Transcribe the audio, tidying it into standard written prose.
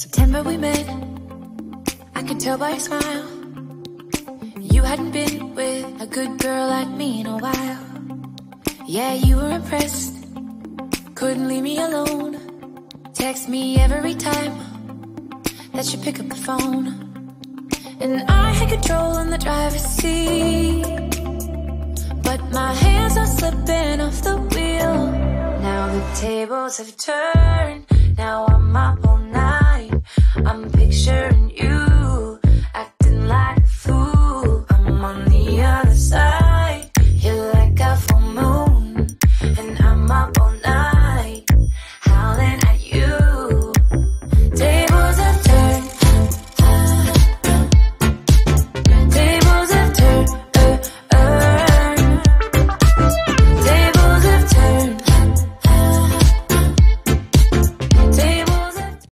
September we met, I could tell by your smile. You hadn't been with a good girl like me in a while. Yeah, you were impressed, couldn't leave me alone. Text me every time that you pick up the phone. And I had control in the driver's seat, but my hands are slipping off the wheel. Now the tables have turned, now I'm my own